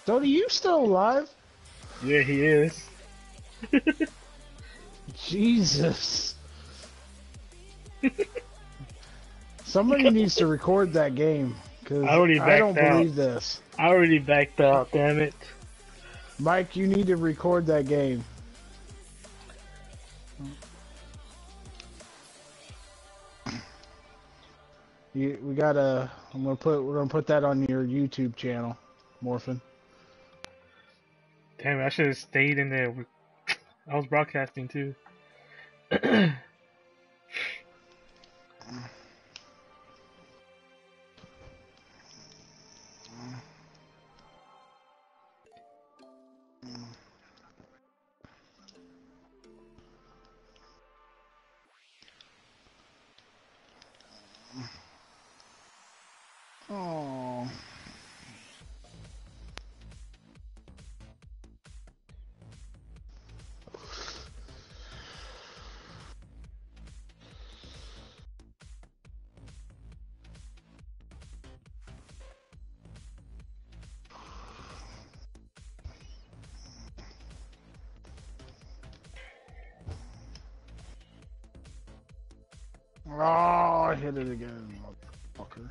Dodie, you still alive? Yeah, he is. Jesus. Somebody needs to record that game, because I already I backed don't out. believe this. I already backed out, damn it. Mike, you need to record that game. We gotta. We're gonna put that on your YouTube channel, Morphin. Damn it, I should have stayed in there. I was broadcasting too. Oh. Oh, I hit it again, motherfucker.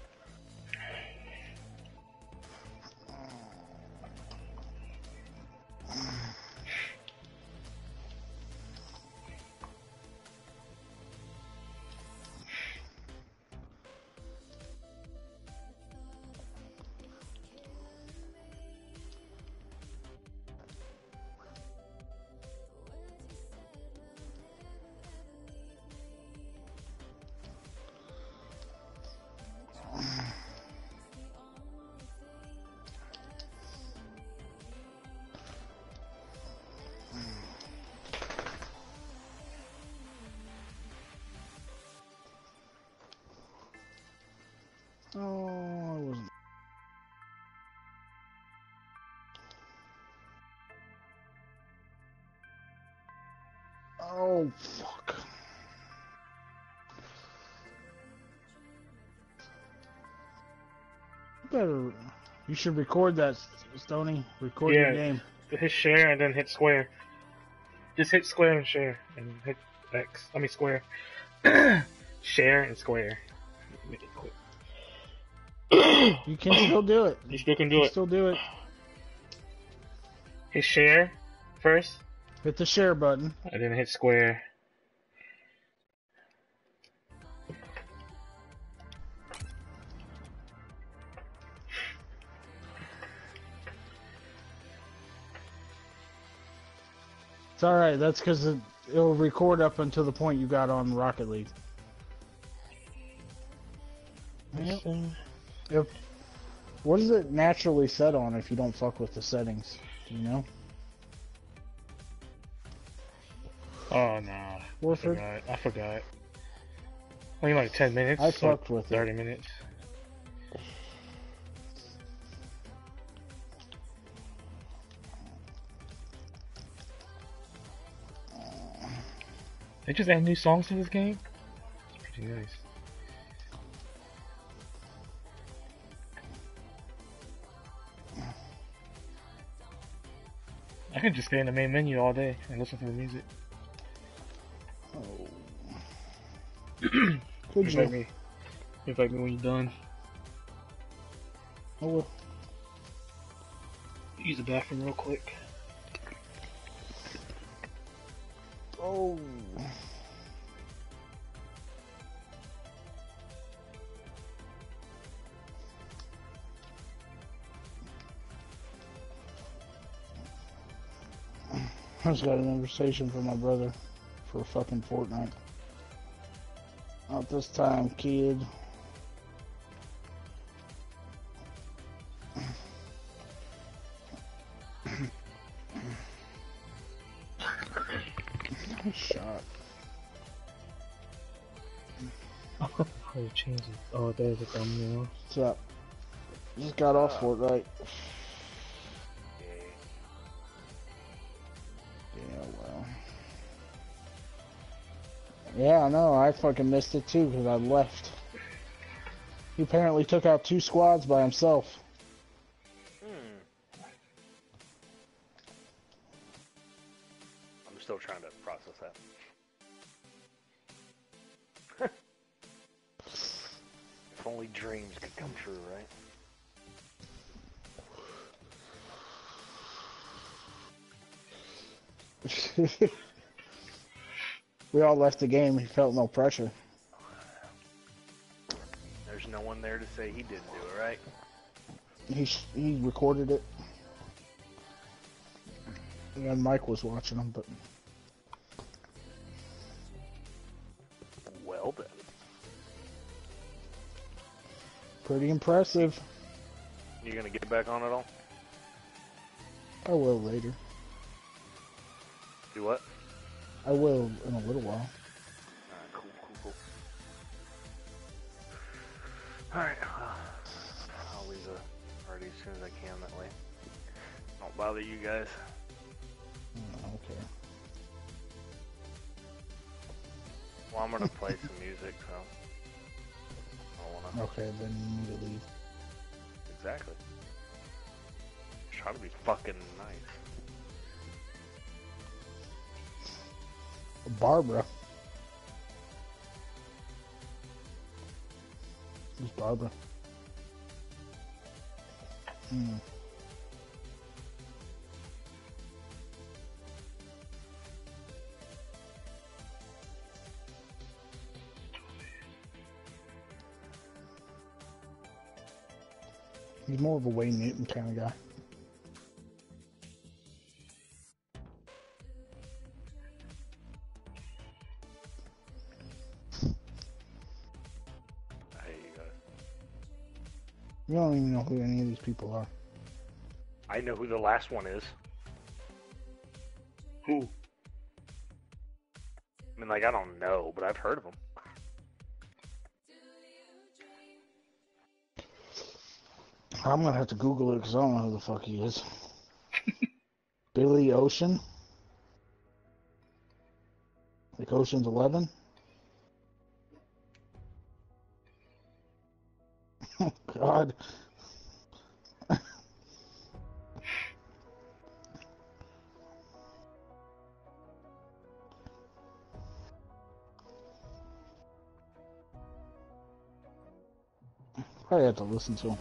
Oh, I wasn't. Oh, fuck. Better. You should record that, Stoney. Record your game. Hit share and then hit square. Just hit square and share. And hit X. I mean square. Share and square. Make it quick. You can still do it. You still can do it. Still do it. Hit share first. Hit the share button. And then hit square. It's alright, that's because it'll record up until the point you got on Rocket League. Yep. What is it naturally set on if you don't fuck with the settings? Do you know? Oh no. Warford? I forgot. Only like 10 minutes. I fucked with 30 minutes. They just add new songs to this game? It's pretty nice. I could just stay in the main menu all day and listen to the music. Oh. Invite me when you're done. Oh well. Use the bathroom real quick. Oh. I just got an invitation from my brother for fucking Fortnite. Not this time, kid. Shot. How do you change it? Oh, there's a thumbnail. What's up? Just got off Fortnite. Yeah, well. Yeah, I know. I fucking missed it too because I left. He apparently took out 2 squads by himself. that. If only dreams could come true, right? We all left the game. He felt no pressure. There's no one there to say he didn't do it, right? He recorded it. And Mike was watching him, but Well then. pretty impressive. You gonna get back on it all? I will later. Do what? I will in a little while. Alright, cool. Alright, I'll leave the party as soon as I can, that way I don't bother you guys. Okay. Well, I'm gonna play some music, so I don't wanna... Okay, then you need to leave. Exactly. Try to be fucking nice. Barbara. Who's Barbara? He's more of a Wayne Newton kind of guy. I hate you guys. You don't even know who any of these people are. I know who the last one is. Who? I mean, like, I don't know, but I've heard of him. I'm gonna have to Google it because I don't know who the fuck he is. Billy Ocean? Like Ocean's 11? Oh, God. Probably have to listen to him.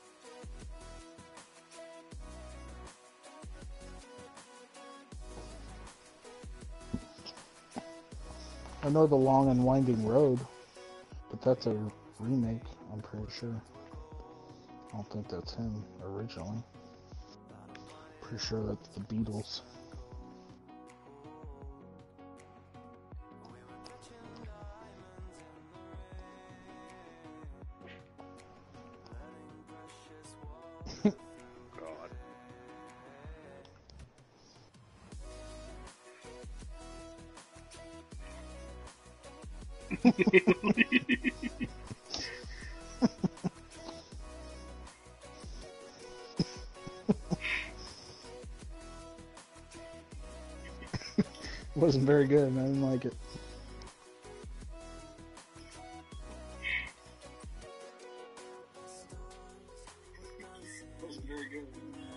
I know The Long and Winding Road, but that's a remake, I'm pretty sure. I don't think that's him originally. Pretty sure that's the Beatles. God. Wasn't very good, I didn't like it. Wasn't very good.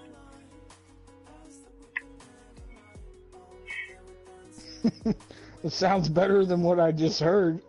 It sounds better than what I just heard.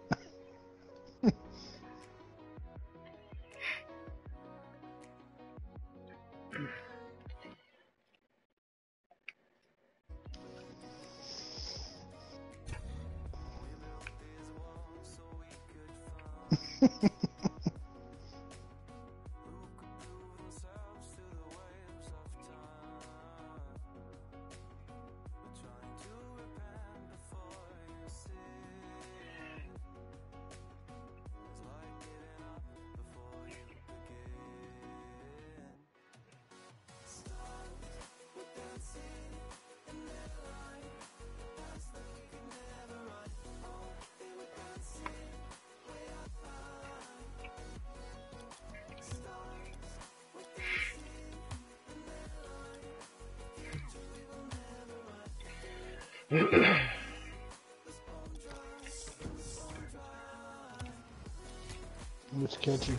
What's catchy?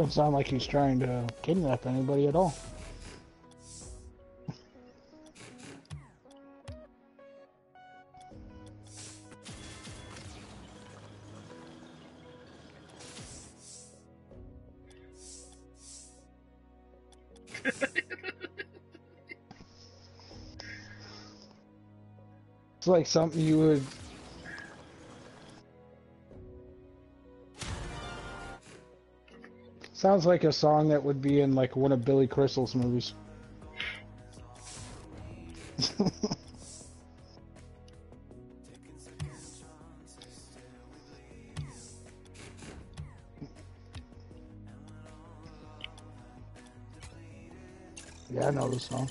Don't sound like he's trying to kidnap anybody at all. It's like something you would... Sounds like a song that would be in like one of Billy Crystal's movies. Yeah, I know the song.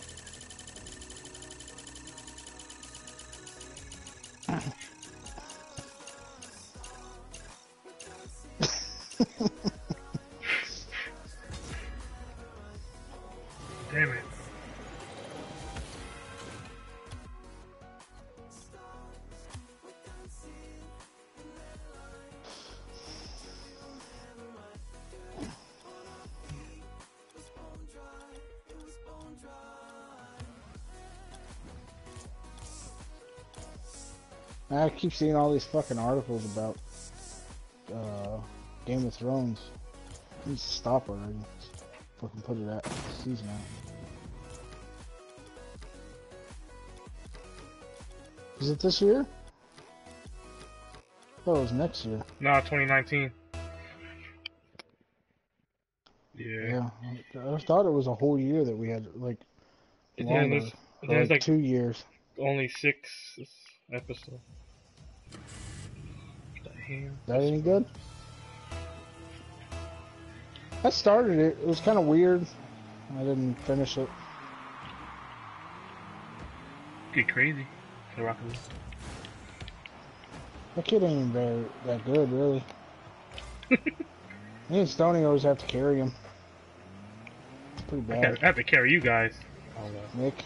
Damn it. I keep seeing all these fucking articles about Game of Thrones. It needs to stop already. Fucking put it at season out. Is it this year? Oh, it was next year. No, 2019. Yeah, I thought it was a whole year that we had, like, Then longer. there's, Or there's like like 2 years. only 6 episodes. That any good? I started it. It was kind of weird. I didn't finish it. Get crazy. The Rocket League. That kid ain't even that good, really. Me and Stoney always have to carry him. It's pretty bad. I have to carry you guys. Oh, no. Nick.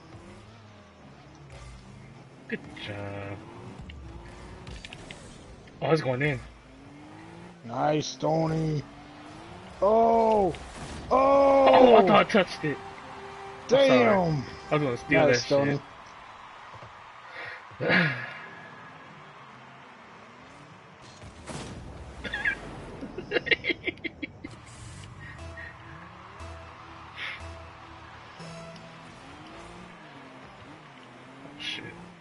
Good job. Oh, it's going in. Nice, Stoney. Oh! Oh, Oh! I thought I touched it. Damn! I was gonna steal Nice, that Stoney. shit. Shit.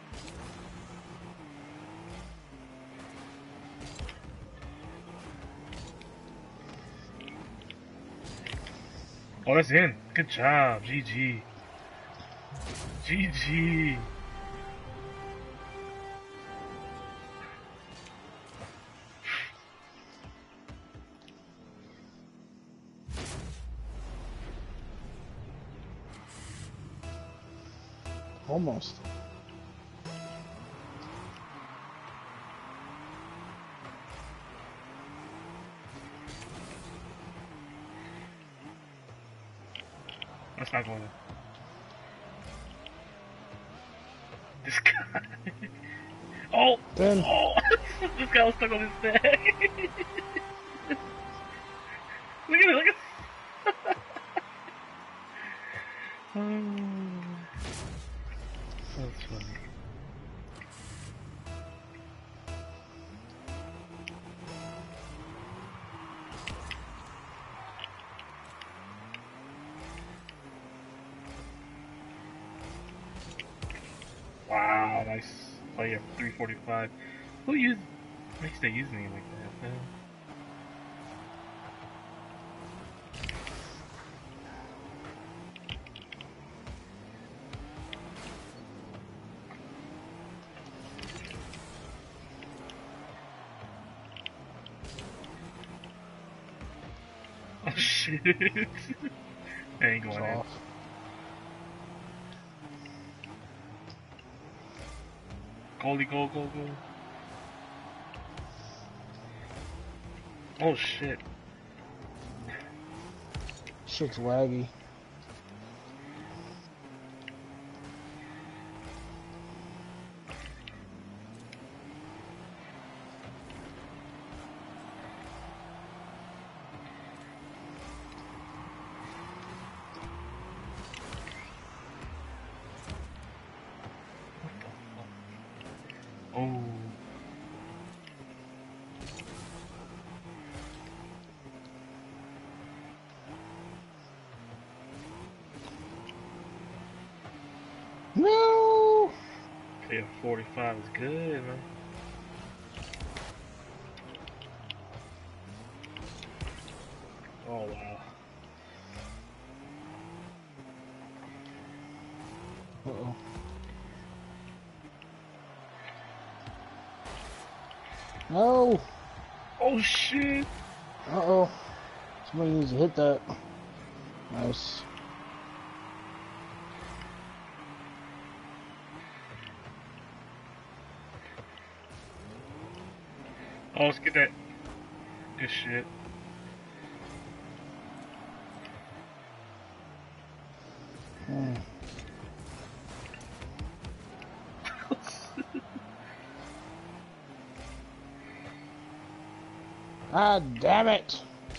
Oh, that's in. Good job. GG. GG. Almost. That's not going in. This guy. Oh! Then. Oh! This guy was stuck on his neck. Look at it, look at it. Oh. That's funny. Wow, nice play of 345. Who makes they use me like that, man? Oh shit. That ain't going in. Off. Goalie, goal, goal, goal. Oh shit. Shit's laggy. Yeah, 45 is good, man. Oh, wow. Uh-oh. No! Oh, shit! Uh-oh. Somebody needs to hit that. Nice. Oh, let's get that. Good shit. Hmm. Ah, damn it!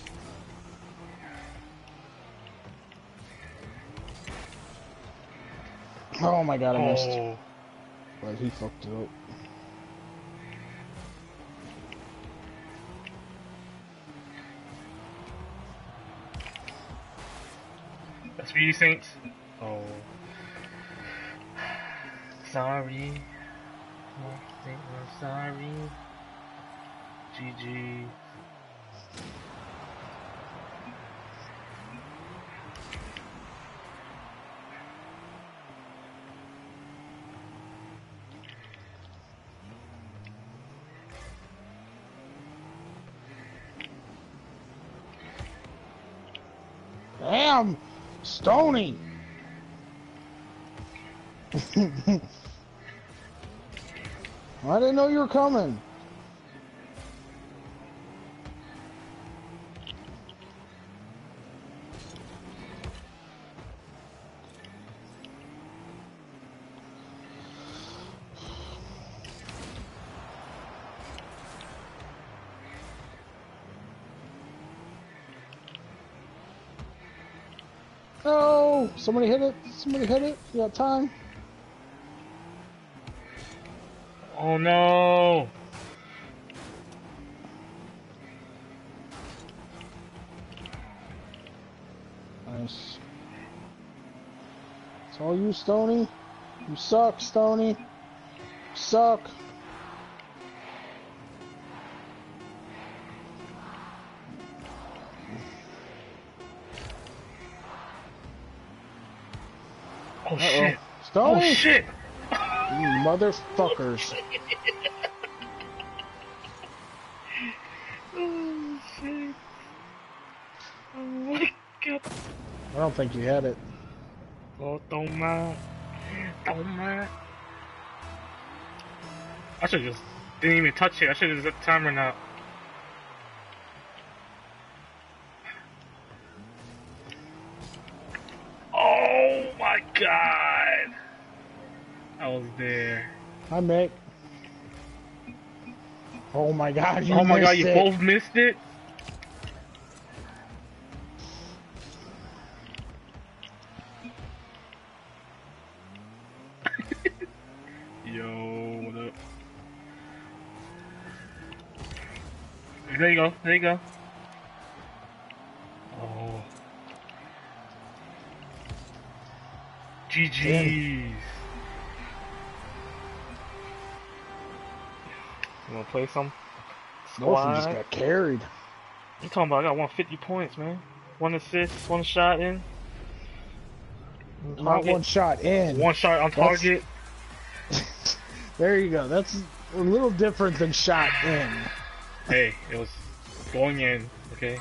Oh my god, I missed. Oh. But he fucked it up. That's for you, Saints. Oh. Sorry. I think I'm sorry. GG. Damn! Stony! I didn't know you were coming. No! Somebody hit it. Somebody hit it. You got time? Oh no! Nice. It's all you, Stony. You suck, Stony. You suck. Oh Uh-oh. shit! Stony! Oh shit! You motherfuckers. Oh shit! Oh my god! I don't think you had it. Oh, don't mind. Don't mind. I should just didn't even touch it. I should have just let the timer now. Oh my god! I was there. Hi, Mick. Oh my god, you Oh my god, missed you it. both missed it? Yo, what up? There you go, there you go. Oh. GG's. You wanna play some Norfolk just squad? got carried. I'm talking about I got 150 points, man. 1 assist, 1 shot in. Not one shot in. 1 shot on target. There you go. That's a little different than shot in. Hey, it was going in, okay?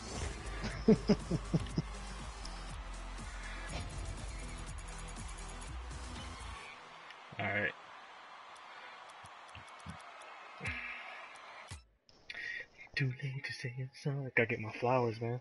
Alright. Too late to say I'm sorry. Gotta get my flowers, man.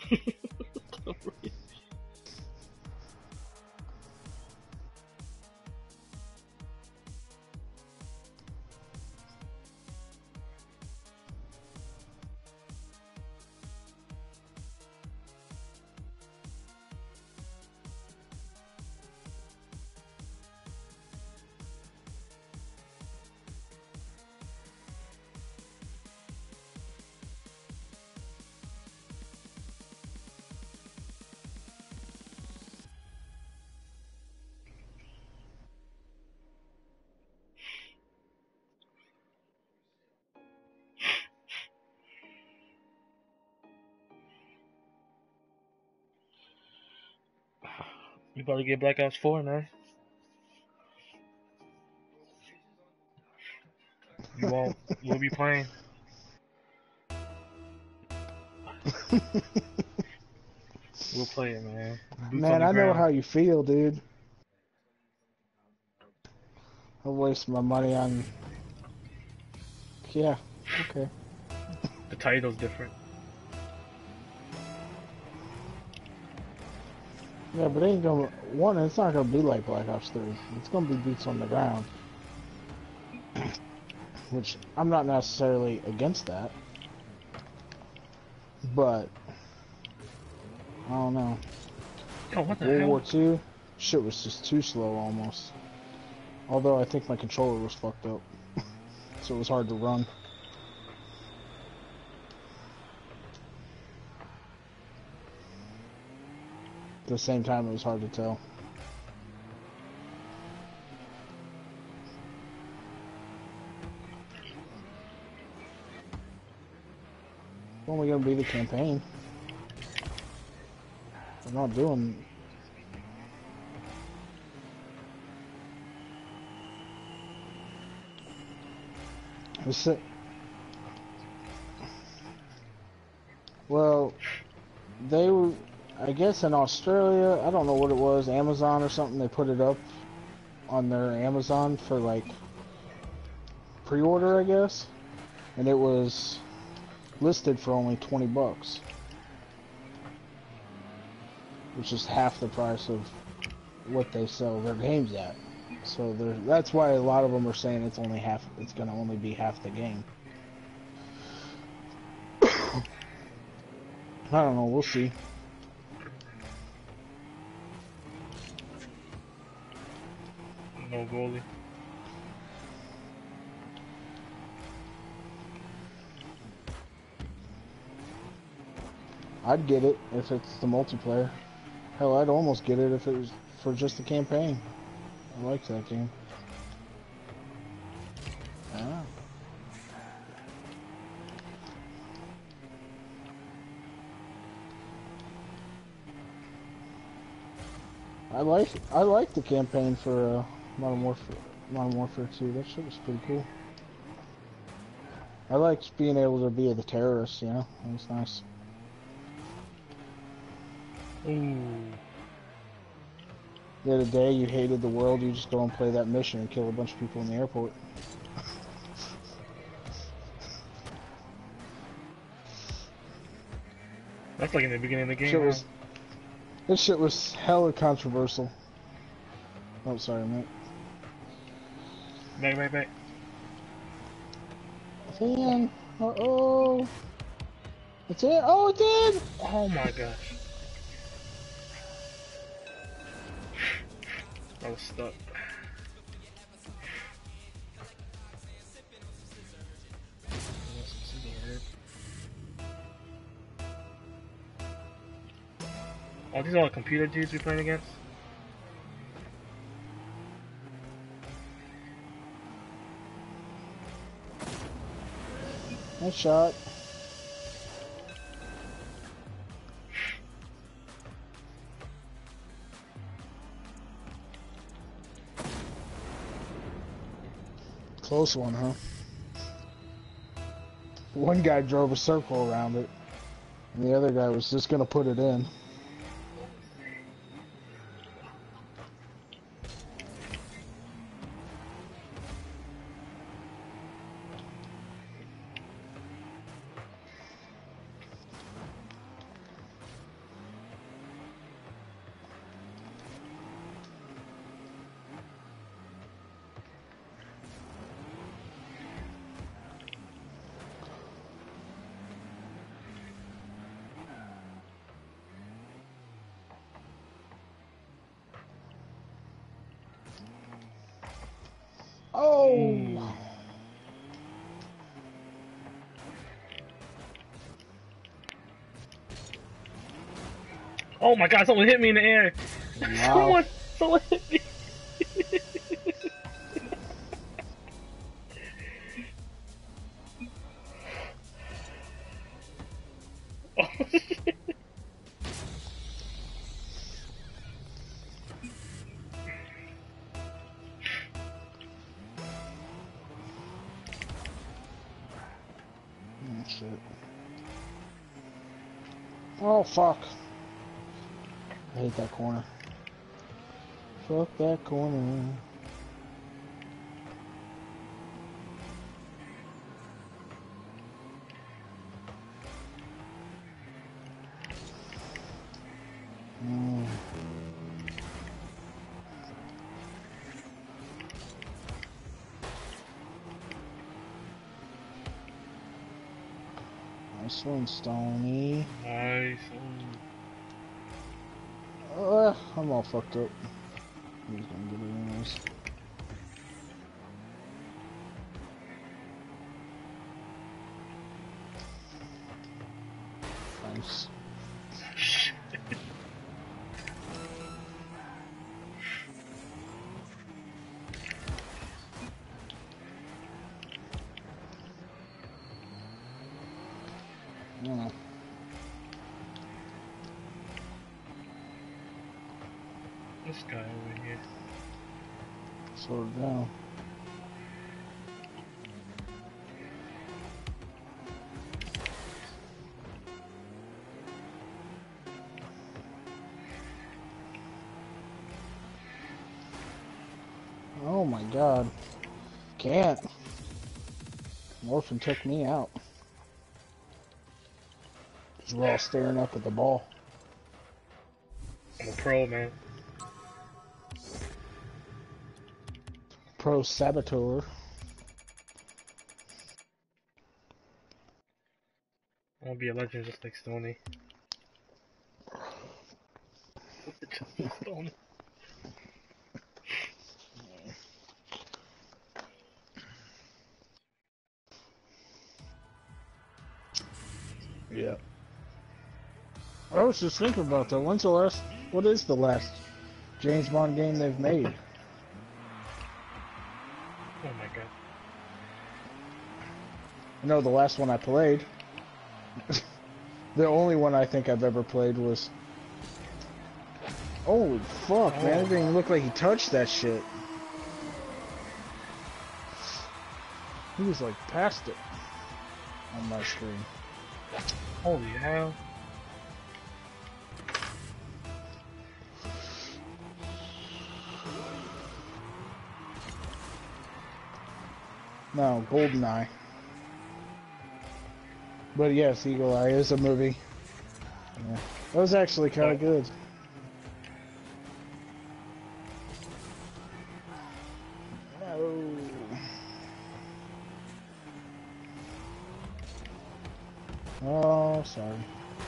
You about to get Black Ops 4, man. You won't. We'll be playing. We'll play it, man. Boots on Man, the I know ground. how you feel, dude. I'll waste my money on... Yeah, okay. The title's different. Yeah, but it ain't gonna... One, it's not gonna be like Black Ops 3. It's gonna be boots on the ground. Which, I'm not necessarily against that. But... I don't know. Yo, what the World hell? War II, shit was just too slow almost. Although I think my controller was fucked up. So it was hard to run. At the same time, it was hard to tell. It's only gonna be the campaign. I'm not doing... Well, they were, I guess in Australia, I don't know what it was, Amazon or something, they put it up on their Amazon for like pre-order, I guess, and it was listed for only 20 bucks, which is half the price of what they sell their games at. So that's why a lot of them are saying it's only half, it's gonna only be half the game. I don't know, we'll see. No goalie. I'd get it if it's the multiplayer. Hell, I'd almost get it if it was for just the campaign. I like that game. Ah. I like the campaign for Modern Warfare 2. That shit was pretty cool. I liked being able to be the terrorist, you know? That was nice. Ooh. The other day, you hated the world, you just go and play that mission and kill a bunch of people in the airport. That's like in the beginning of the game, huh? This shit was hella controversial. Oh, sorry, mate. Back. It's in. Uh-oh. It's in. Oh, it did! Oh my gosh. I was stuck. Oh, these are all the computer dudes we playing against? Nice shot. Close one, huh? One guy drove a circle around it, and the other guy was just gonna put it in. Oh! Oh my god, someone hit me in the air! Wow. Someone hit me! Oh shit. Oh, shit. Oh, fuck. I hate that corner. Fuck that corner. Mm. Nice one, Stony. Nice. I'm all fucked up. He's gonna get it anyways. Nice. Yeah. This guy over here. Slow it down. Oh my god. Can't. Morphin took me out. Because we're all staring up at the ball. I'm a pro, man. Pro Saboteur. I wanna be a legend just like Stoney. Just like Stoney. Yeah. I was just thinking about that. When's the last... What is the last James Bond game they've made? Oh my god. I know the last one I played. The only one I think I've ever played was... Holy fuck, man. It didn't even look like he touched that shit. He was like past it on my screen. Holy hell. No, GoldenEye. But yes, Eagle Eye is a movie. Yeah. That was actually kind of good. No. Oh, sorry.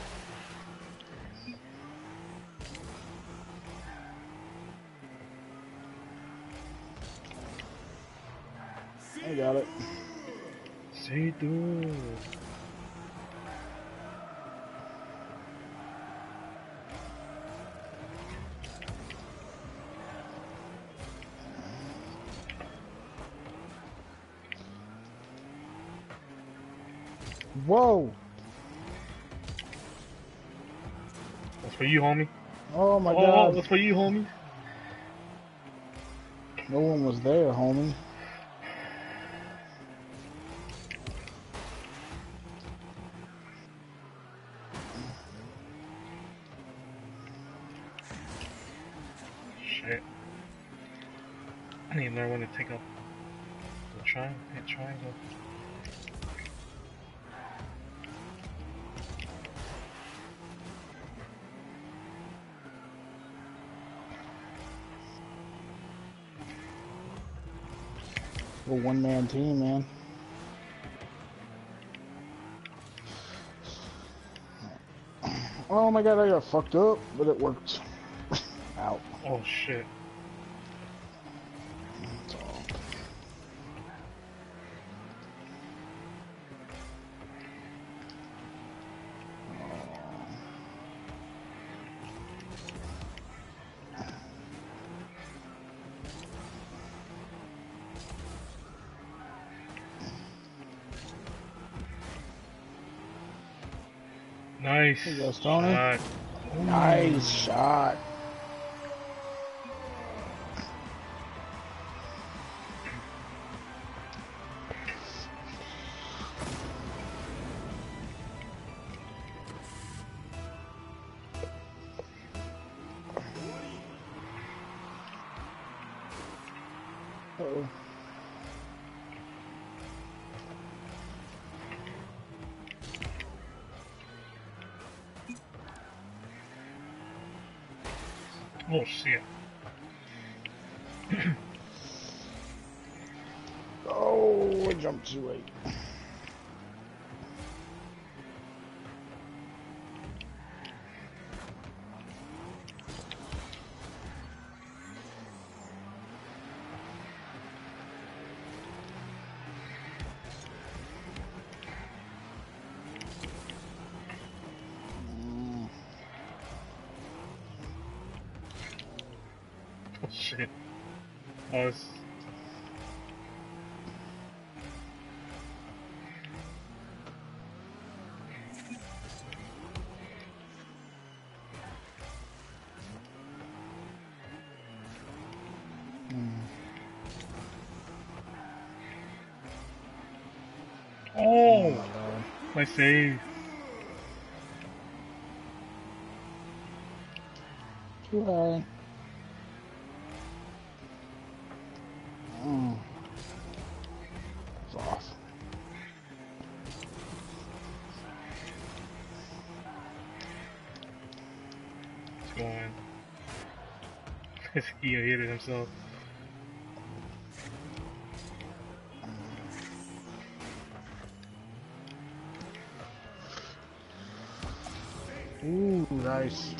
I got it. Say do. Whoa! That's for you, homie. Oh my Oh, god. that's for you, homie. No one was there, homie. Shit. I need to learn when to take up the triangle. A one-man team, man. Oh my god, I got fucked up, but it worked. Out. Oh shit. That's all. Nice. There you go, Tony. Shot. Nice shot. Uh-oh. Oh shit. Oh, I jumped too late. Oh shit. I was. Oh, my God. my save. Too high. It's off. It's going. He hit it himself. Ooh, nice.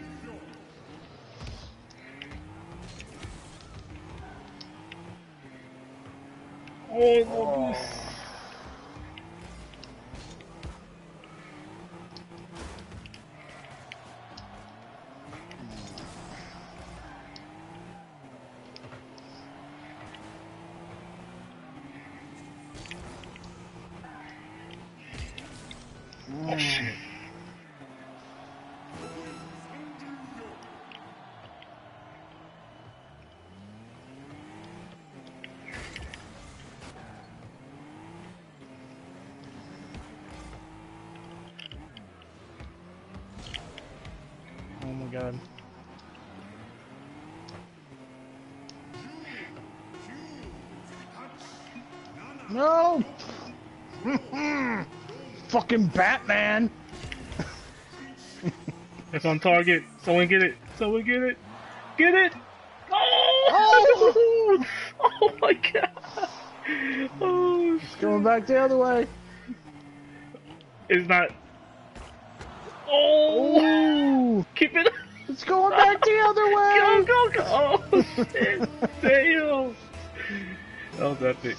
Oh, no boost. Oh shit. Oh my God. No! Fucking Batman! It's on target. Someone get it. Someone get it. Get it. Oh! Oh my god. Oh It's shit. going back the other way. It's not. Oh. Ooh! Keep it. It's going back the other way! Go, go, go. Oh shit. Damn. That was epic.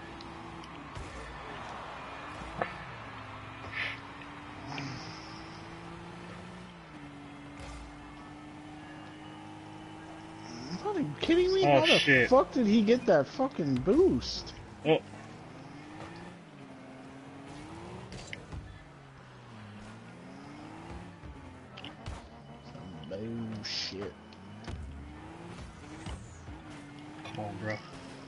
Are you kidding me? Oh, How the shit. fuck did he get that fucking boost? Oh. Bullshit. Come on, bro.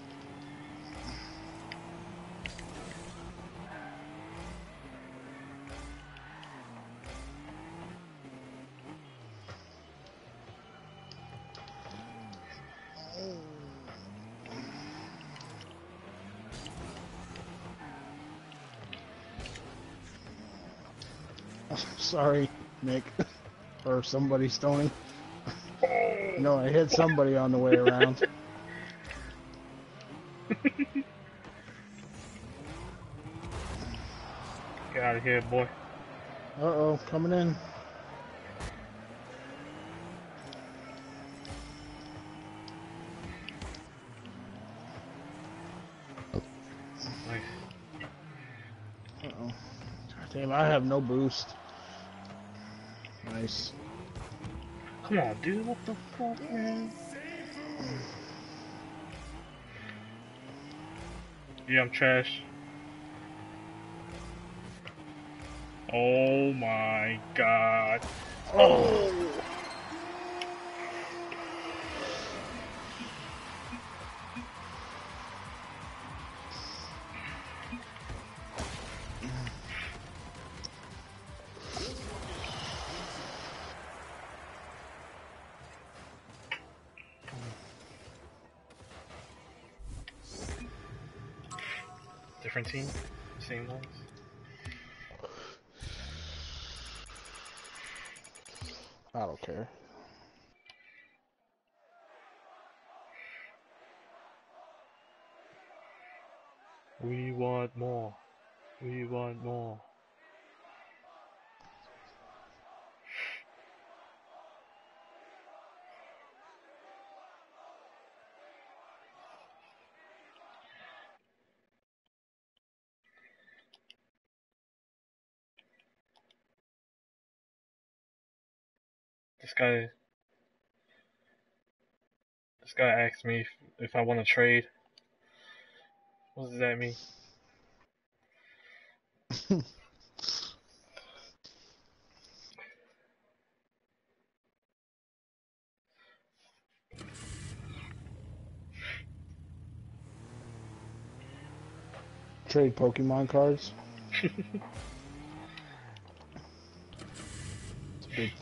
Sorry, Nick. Or somebody, Stoney. No, I hit somebody on the way around. Get out of here, boy. Uh-oh, coming in. Nice. Uh-oh. Damn, I have no boost. Nice. Come on, dude. What the fuck, man? Yeah, I'm trash. Oh my god. Oh! Oh! Different team? Same ones? I don't care. We want more. We want more. This guy asked me if I want to trade. What does that mean? Trade Pokemon cards. It's a big.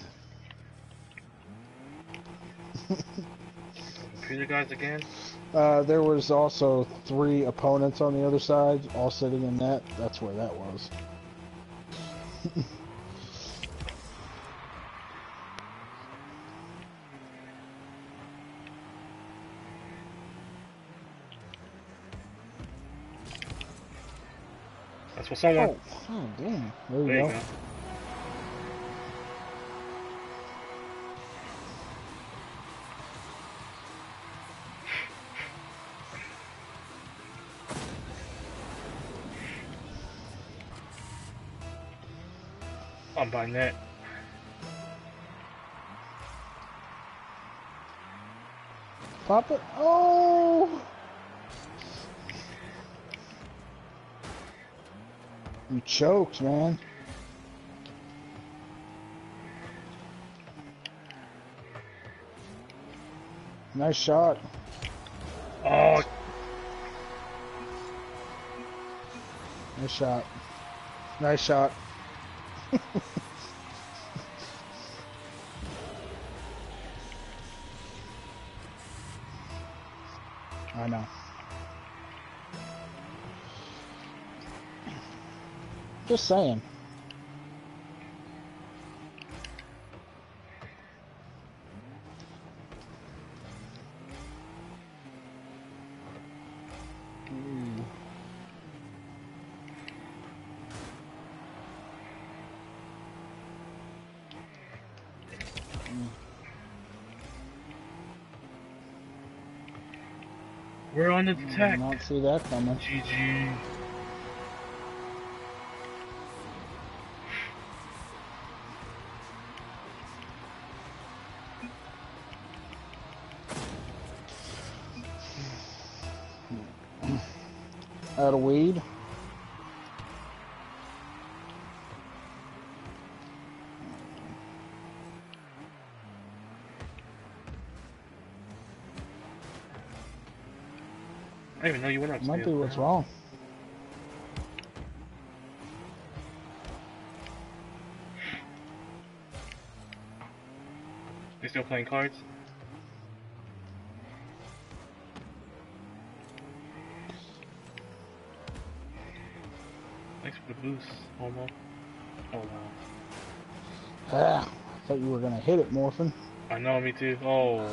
Computer guys again? There was also 3 opponents on the other side, all sitting in net. That's where that was. That's what someone. Oh, damn. There you There you go. go. I'm buying that. Pop it. Oh! You choked, man. Nice shot. Oh, Nice shot. Nice shot. I know. Just saying. Ooh. we're on the Did attack. not see that coming. GG. Out of weed. I didn't even know you went upstairs. Might be what's wrong. You still playing cards? Thanks for the boost, Homo. Oh wow. Ah, I thought you were gonna hit it, Morphin. I know, me too. Oh.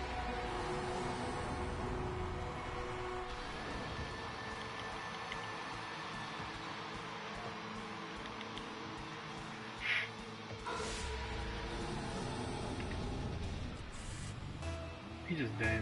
He just dead.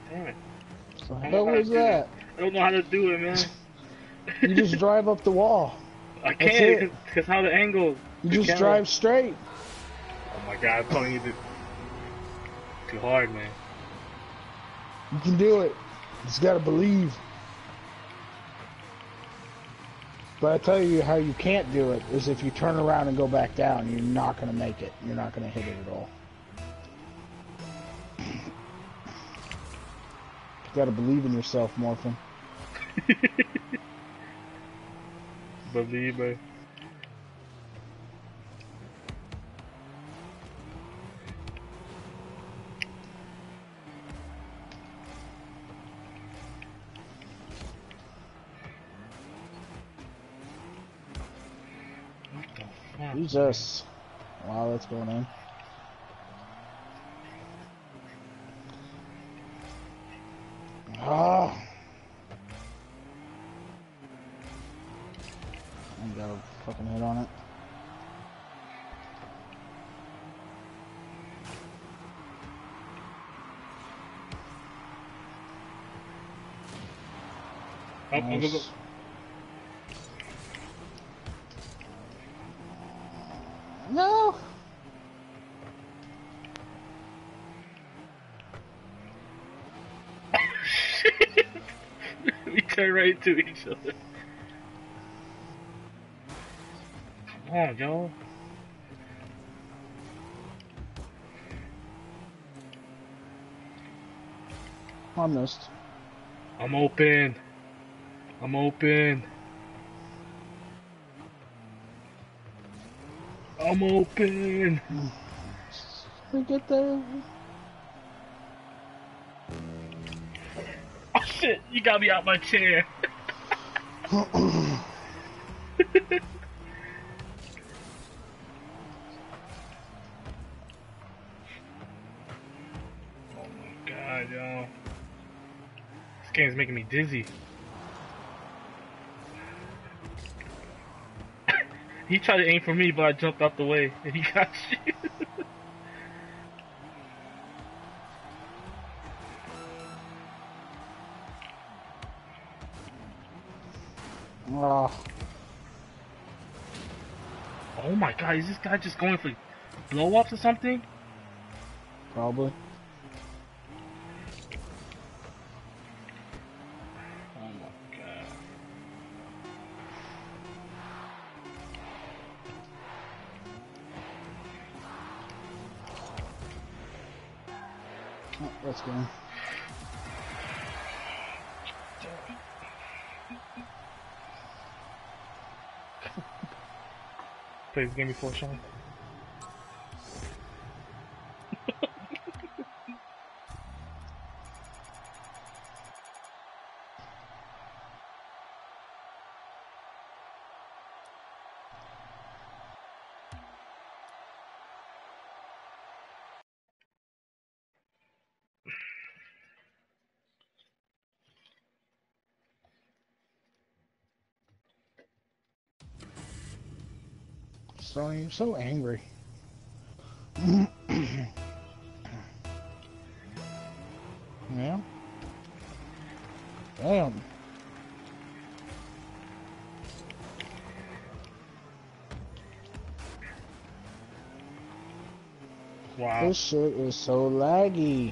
Damn it. The I don't know hell how to was do that? it. I don't know how to do it, man. You just drive up the wall. I That's can't it. because how the angle. You the just camera. drive straight. Oh my god, I'm telling you, too hard, man. You can do it. You just gotta believe. But I tell you how you can't do it is if you turn around and go back down, you're not gonna make it. You're not gonna hit it at all. You gotta believe in yourself, Morphin. Believer. Jesus. Wow, that's going in. Ah. I got a fucking hit on it. Oh, Nice. go. No. We turn right into each other. Come on, yo. I missed. I'm open. I'm open. I'm open. We get there. Oh shit, you got me out my chair. Oh my god, yo. This game's making me dizzy. He tried to aim for me, but I jumped out the way, and he got you. Oh, Oh my god, is this guy just going for blow-ups or something? probably. Oh my god. Oh, let's go. Played this game before, Sean? Sony, you're so angry. Yeah. Damn. Wow. This shit is so laggy.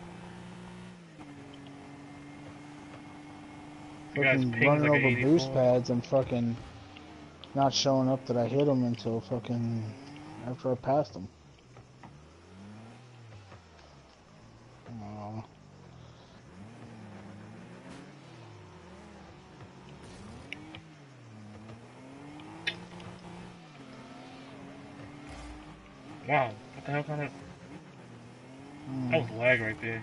The guy's Fucking ping's running like an over 84. boost pads and fucking not showing up that I hit him until fucking after I passed him. Oh. Wow, what the hell kind of... That was lag right there.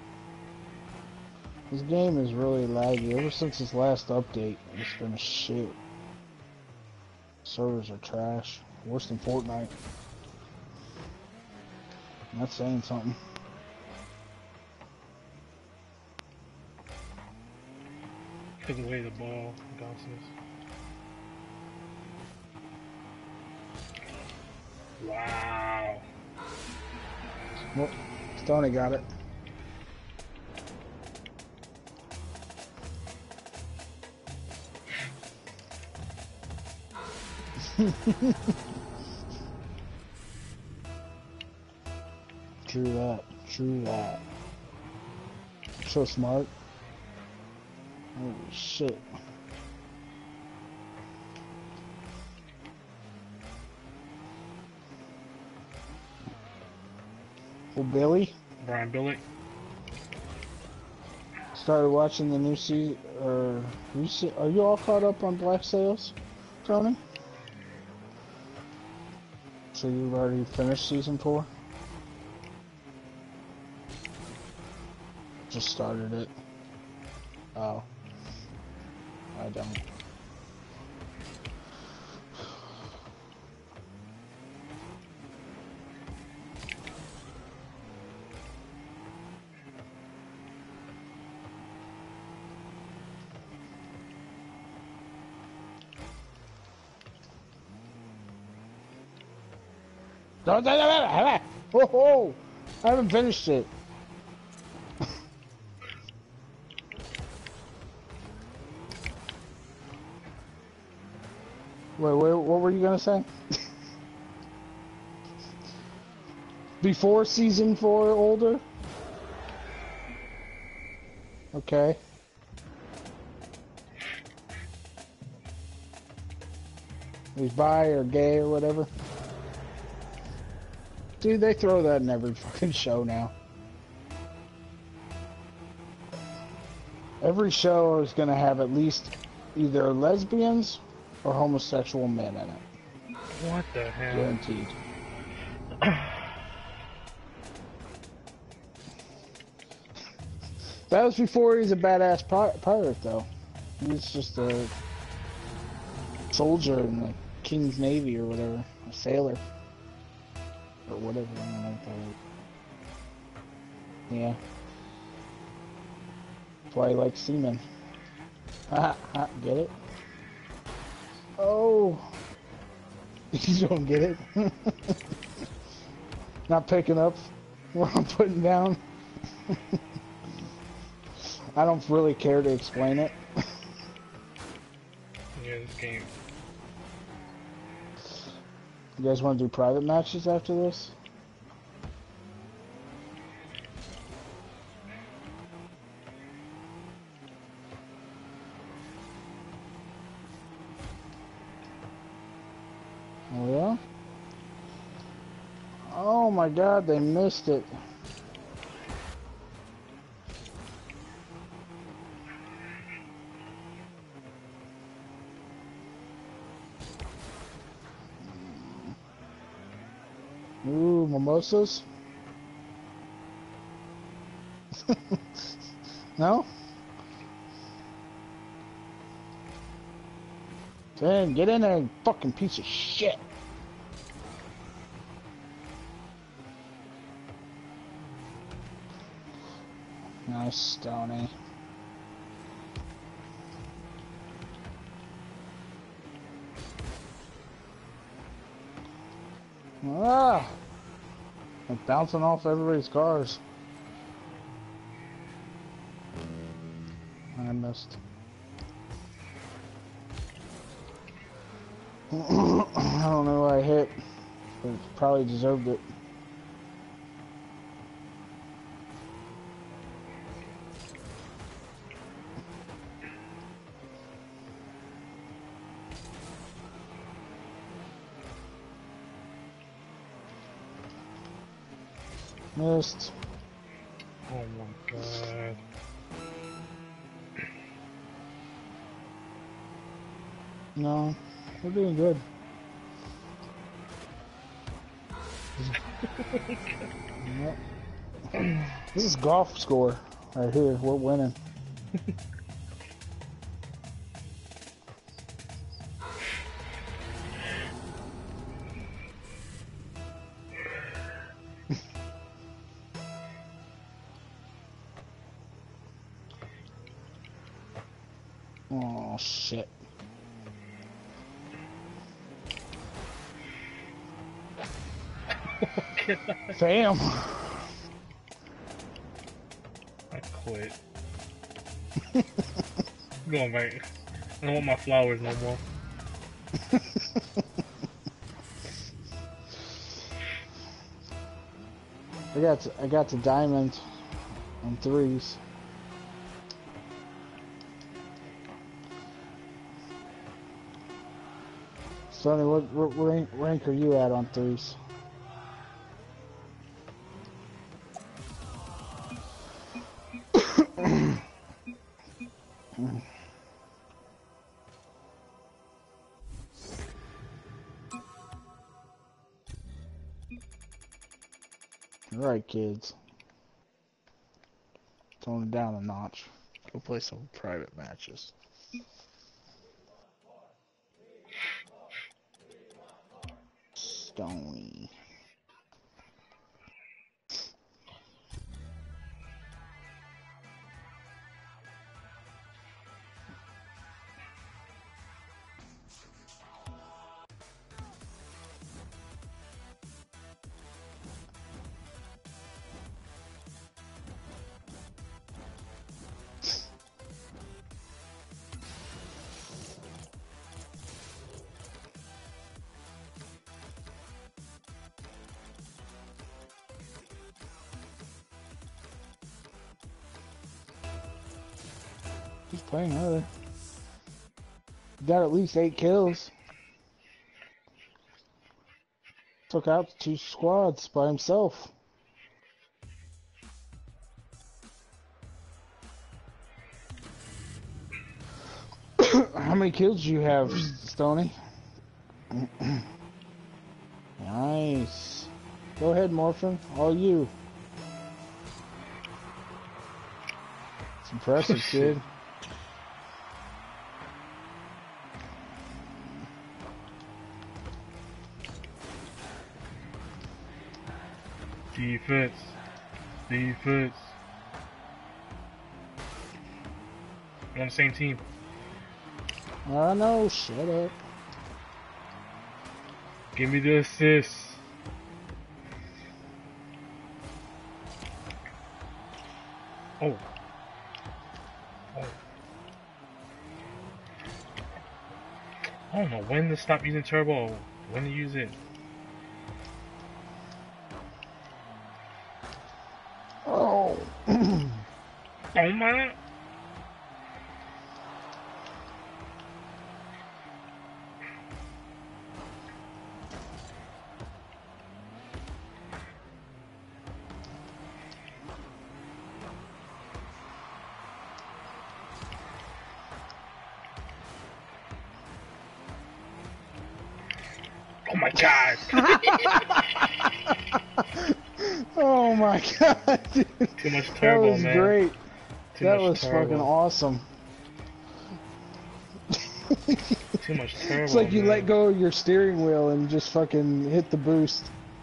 This game is really laggy. Ever since its last update, it's been shit. Servers are trash. Worse than Fortnite. That's saying something. Took away the ball, bounces. Wow. Well, Stoney got it. True that. True that. So smart. Holy shit. Well, Billy Brian Billick. started watching the new season. Are you all caught up on Black Sails, Tony? So you've already finished season 4? Just started it. Oh. I don't. Oh, I haven't finished it. Wait, what were you gonna say? Before season 4 older? Okay. He's bi or gay or whatever. Dude, they throw that in every fucking show now. Every show is gonna have at least either lesbians or homosexual men in it. What the hell? Guaranteed. That was before he was a badass pirate, though. He was just a soldier in the King's Navy or whatever. A sailor. Or whatever. I don't know what that is. Yeah. That's why he likes seamen. Ha ha, get it? Oh. You don't get it? Not picking up what I'm putting down. I don't really care to explain it. Yeah, this game. You guys want to do private matches after this? Oh yeah? Oh my god, they missed it. Ooh, mimosas? No? Dang, get in there, you fucking piece of shit. Nice, Stoney. Ah! Like bouncing off everybody's cars. I missed. I don't know who I hit, but it probably deserved it. Missed. Oh my god. No, we're doing good. Yep. This is golf score right here. We're winning. Oh shit. Damn. I quit. Going back. I don't want my flowers no more. I got the diamond on threes. Sonny, what rank are you at on threes? Alright, kids. Tone it down a notch. Go play some private matches. Stony. He's playing hard. Got at least 8 kills. Took out 2 squads by himself. How many kills do you have, Stony? Nice. Go ahead, Morphin. All you. It's impressive, kid. Defense. Defense. We're on the same team. I know, shut up. Give me the assist. Oh. Oh. I don't know when to stop using turbo, when to use it. Oh. Oh my. Oh my god! Oh my god, dude. Too much turbo, that was man. Great. Too That much was turbo. fucking awesome. Too much turbo. It's like you man. let go of your steering wheel and just fucking hit the boost.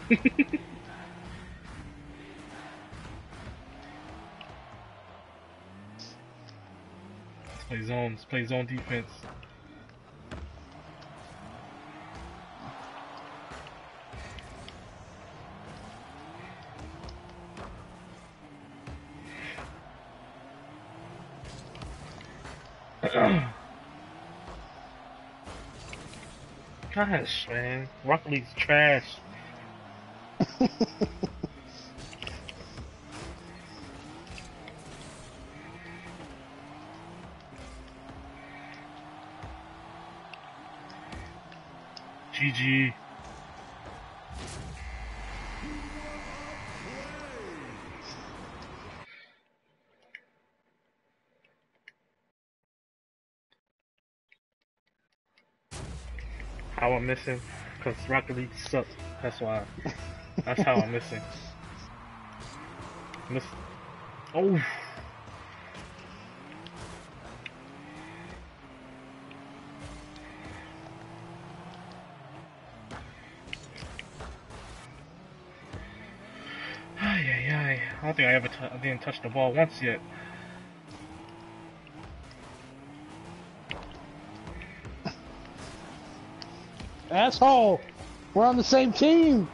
Let's play zone. Let's play zone defense. Gosh, man. Rocket League's trash. GG. How I'm missing? Because Rocket League sucks. That's why. That's how I'm missing. Oh! Ay, ay, ay. I don't think I didn't touch the ball once yet. Asshole! We're on the same team!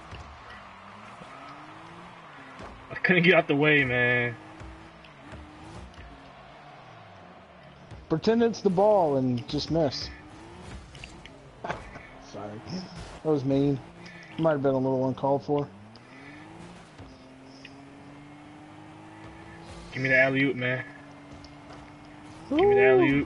I couldn't get out the way, man. Pretend it's the ball and just miss. Sorry. That was mean. Might have been a little uncalled for. Give me the alley-oop, man. Give me the alley-oop.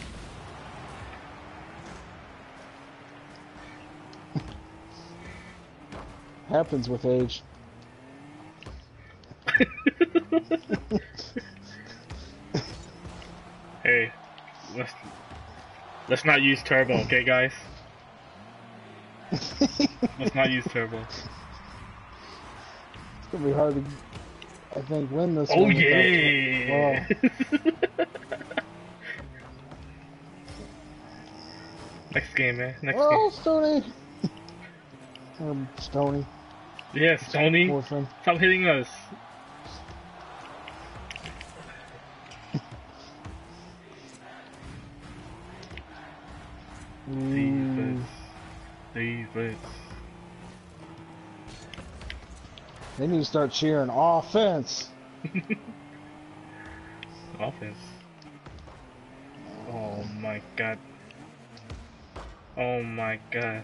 Happens with age. Hey, let's not use turbo, okay, guys? Let's not use turbo. It's gonna be hard to, I think, win this Oh one. yeah! Next game, man. Next game. Stony. Stony. Yeah, Stony. Orphan. Stop hitting us. Defense. Defense. They need to start cheering offense. Offense. Oh my god. Oh my god.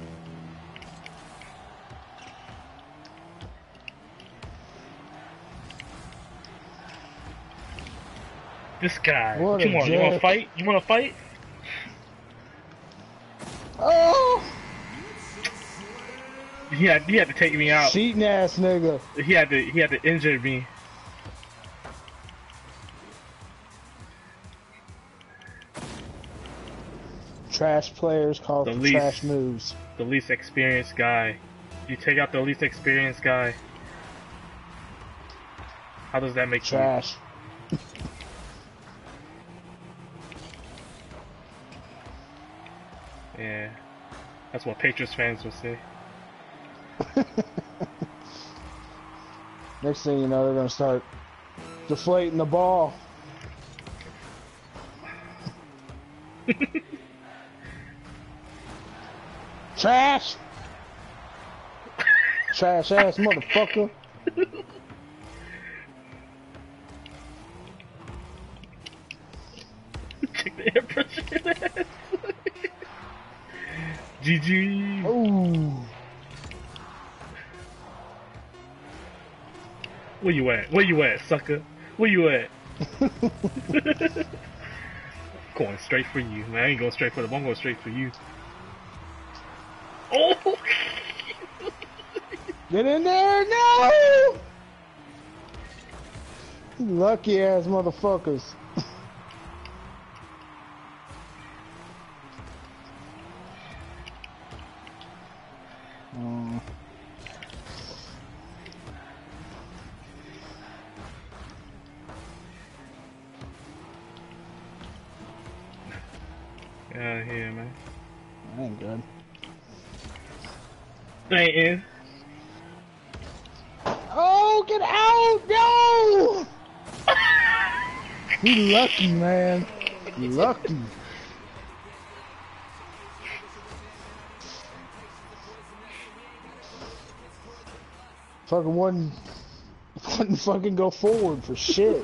This guy. What What you a want? You want to jerk. fight? You want to fight? Oh! He had to take me out. Cheating ass nigga. He had to injure me. Trash players call The for least- trash moves. The least experienced guy. You take out the least experienced guy. How does that make you? Trash. Yeah. That's what Patriots fans would say. Next thing you know, they're gonna start deflating the ball. Trash! Trash ass motherfucker. Check the air pressure in that. GG. Ooh. Where you at? Where you at, sucker? Where you at? Going straight for you, man. I ain't going straight for the ball. I'm going straight for you. Oh! Get in there, no! You lucky ass motherfuckers. Oh. Get out of here, man. That ain't good. Ain't in. Oh, get out! No! You lucky, man. You lucky. Fucking wouldn't fucking go forward for shit.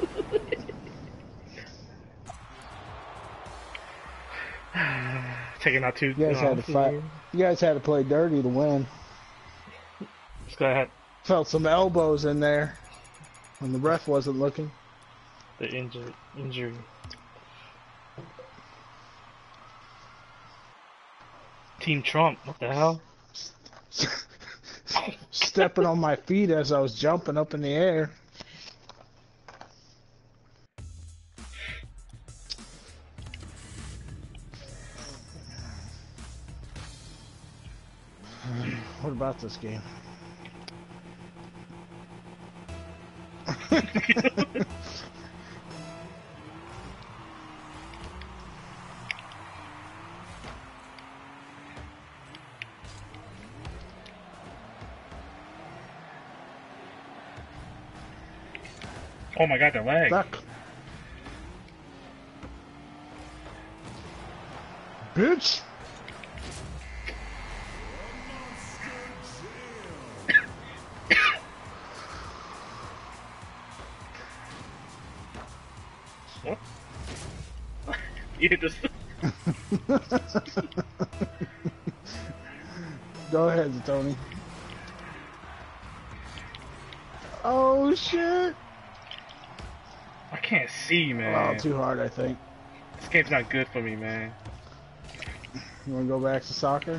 Taking out two. You guys had to fight. You guys had to play dirty to win. This guy had Felt some elbows in there when the ref wasn't looking. the injury. Team Trump. What the hell? Stepping on my feet as I was jumping up in the air. What about this game? Oh my god, the lag. Duck. Bitch. What? You just. Go ahead, Tony. Oh shit. can't see, Oh, man. too hard, I think. This game's not good for me, man. You want to go back to soccer?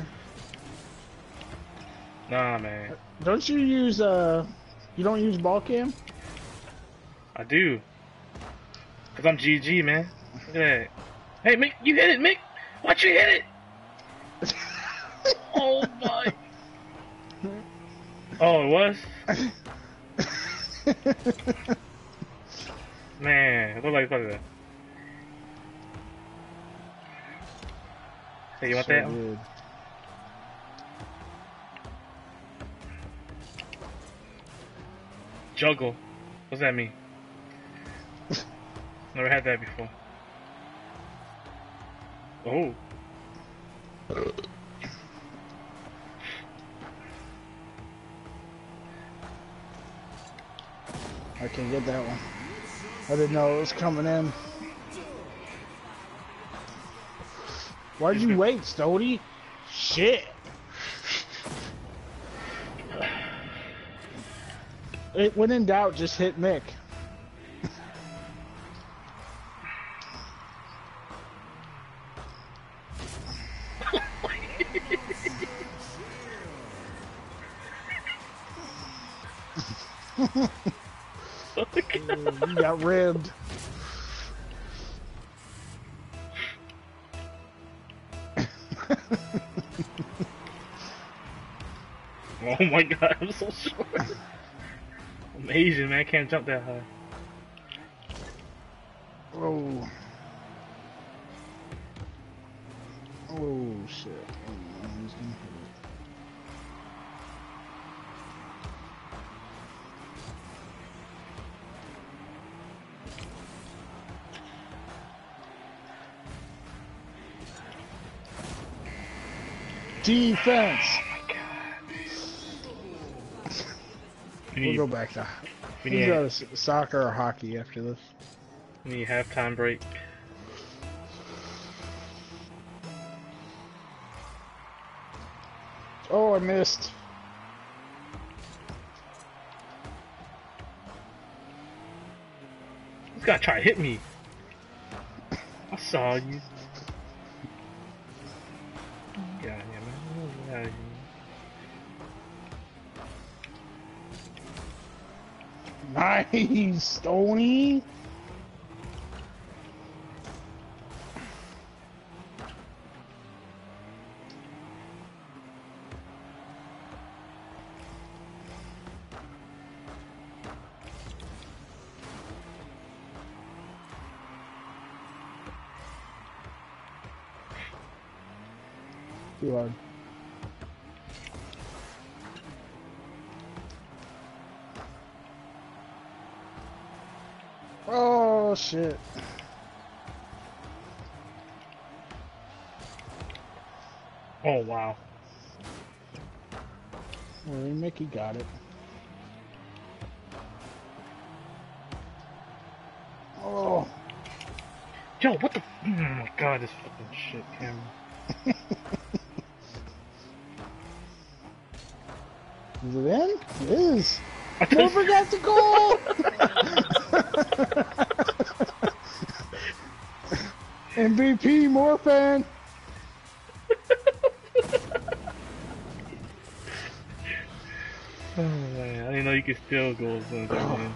Nah, man. Don't you use, you don't use ball cam? I do. Cause I'm GG, man. Look at that. Hey, Mick, you hit it, Mick! Watch you hit it! Oh my! Oh, it was? Man, it looked like that. Hey, you want that? Good. Juggle. What's that mean? Never had that before. Oh. I can get that one. I didn't know it was coming in. Why'd you wait, Stody? Shit. When in doubt, just hit Mick. You got ribbed. Oh my god, I'm so short. I'm Asian, man. I can't jump that high. Oh. Oh, shit. Oh, he's gonna hit it. Defense! We'll go back to... We We'll need, go to soccer or hockey after this. we need halftime break. Oh, I missed. This guy tried to hit me. I saw you. Get out of here, man. Get out of here. Nice, Stony. Too hard. Oh, shit. Oh, wow. Well, Mickey got it. Oh. Yo, what the? Oh my god, this fucking shit camera. Is it in? It is. Don't forget the goal! MVP Morphin! Oh man, I didn't know you could steal goals on that man.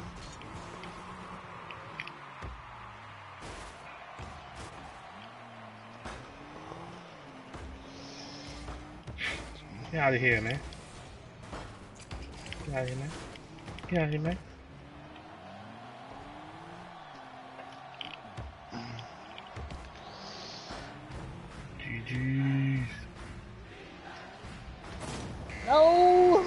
Get out of here, man. Get out of here, man. Get out of here, man. GG's. No!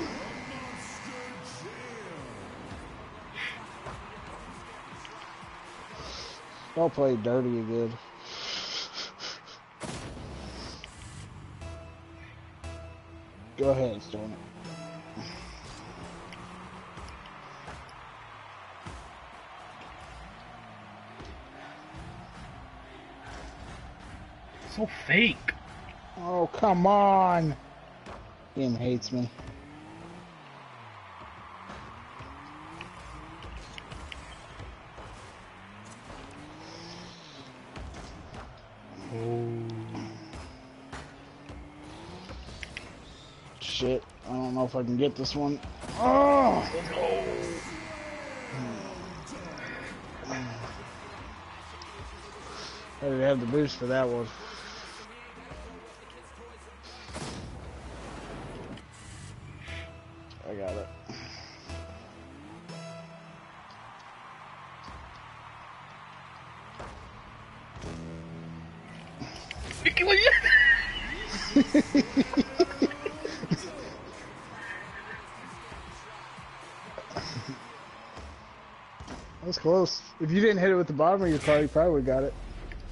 Don't play dirty again. Go ahead, Stone. So fake. Oh, come on! Game hates me. shit. I don't know if I can get this one. Oh! Let's go. I didn't have the boost for that one. I got it. Mickey, what you? That was close. If you didn't hit it with the bottom of your car, you probably would have got it.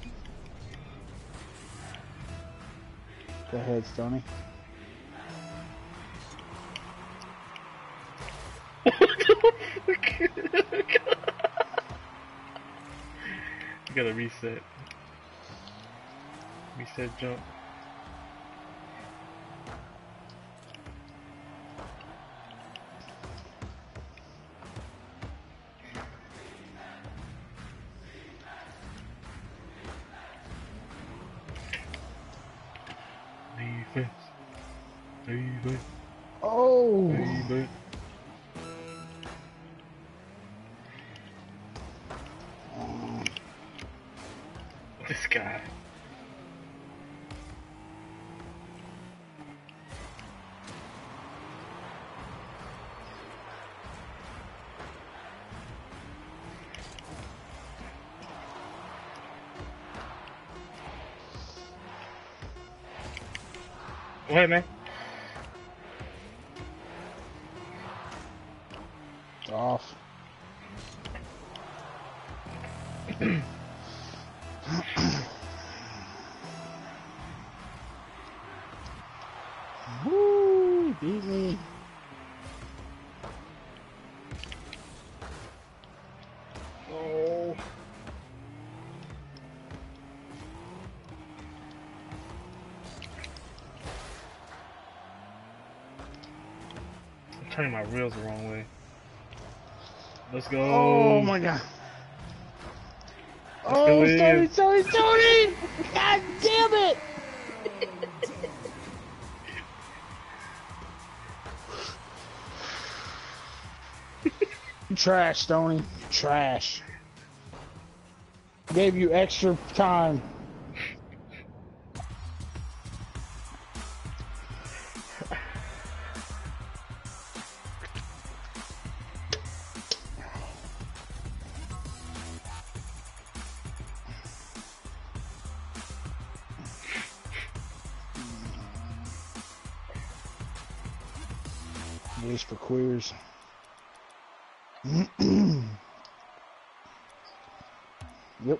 Go ahead, Stoney. You gotta reset. Reset jump. Defense. Defense. Oh! Defense. This guy. Go ahead, man. It's off. Woo! Beat me. Oh. I'm turning my wheels the wrong way. Let's go. Oh my god. Let's Oh, go Stoney, in. Stoney, Stoney! God damn it! You trash, Stoney. Trash. Gave you extra time. Waste for queers. Yep.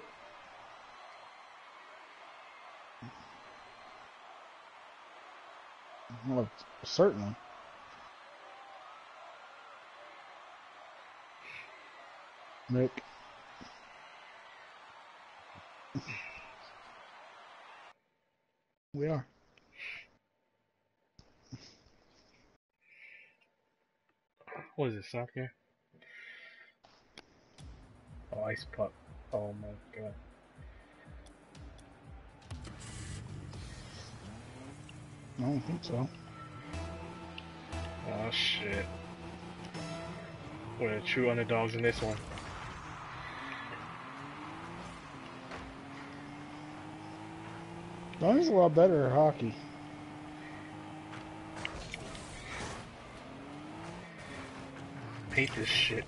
Well, certainly. Nick. We are. What is it, soccer? Oh, ice puck. Oh my god. I don't think so. Oh shit. We're the true underdogs in this one. Donnie's a lot better at hockey. Hate this shit.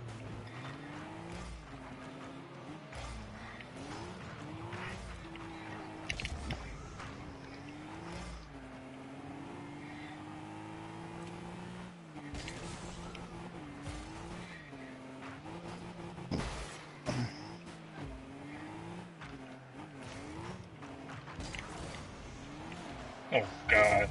Oh god.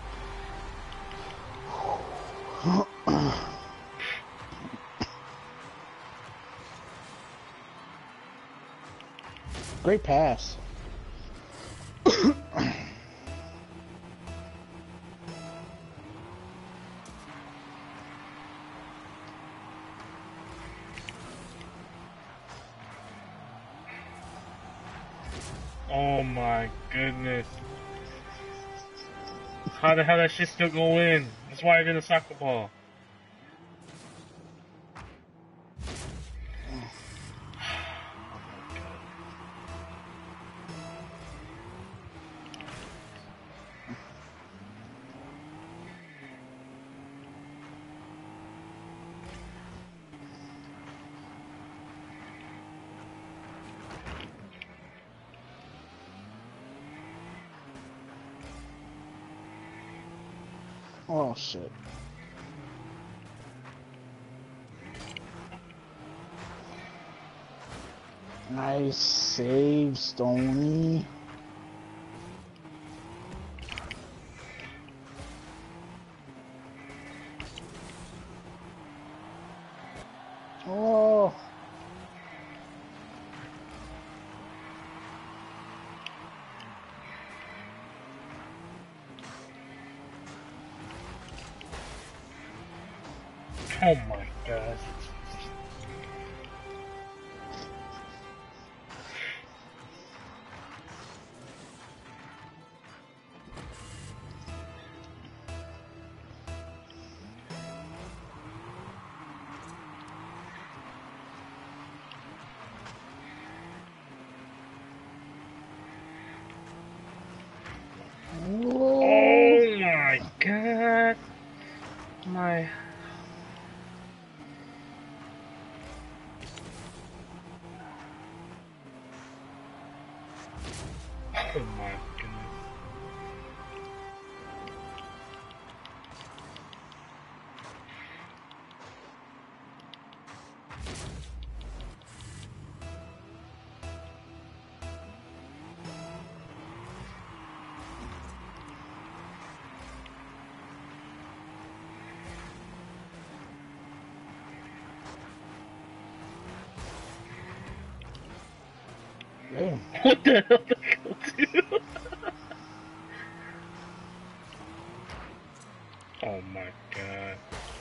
Great pass. Oh my goodness. How the hell that shit still go in? That's why I did a soccer ball. Oh shit. Nice save, Stoney. Oh. Oh my god. Oh my god. My. Oh my goodness. Damn. What the hell did I go do? Oh my god.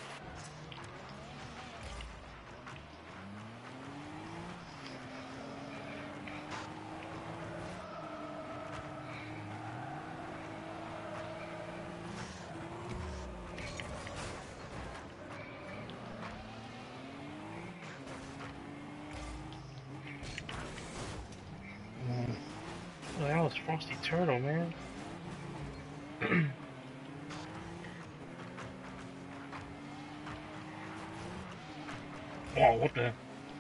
Oh, that was Frosty Turtle, man. Oh, what the?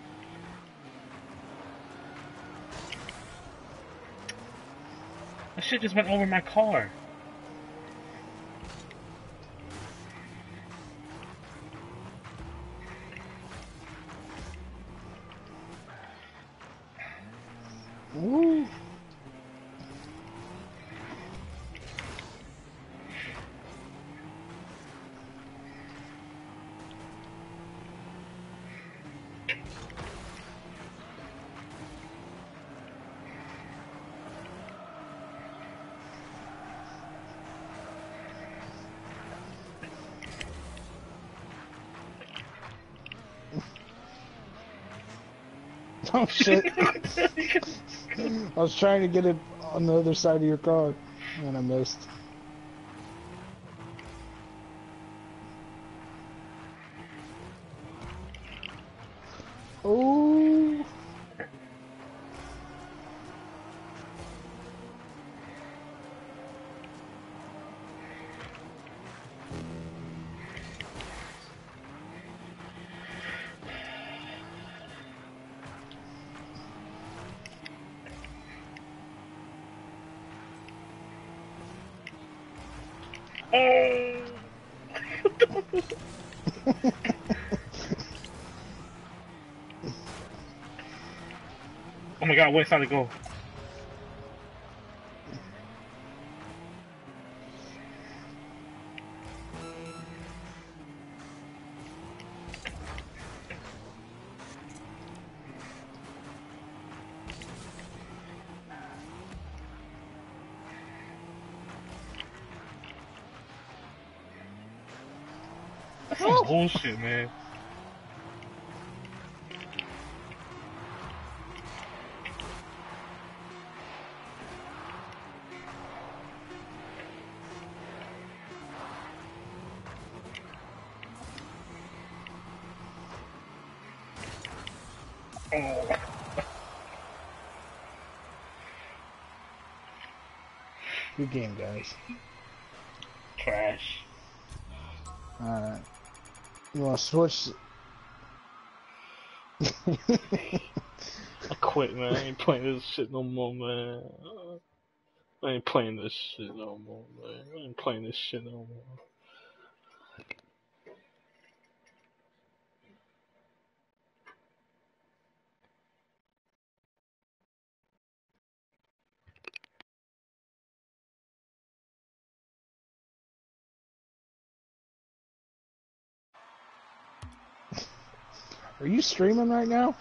That shit just went over my car. Woo. Oh shit. I was trying to get it on the other side of your car and I missed. Oh. Oh! Oh my god, where's how to go? That's some bullshit, man. Oh, Good game, guys. trash. Alright. You want to switch? I quit, man. I ain't playing this shit no more, man. I ain't playing this shit no more, man. I ain't playing this shit no more. Are you streaming right now?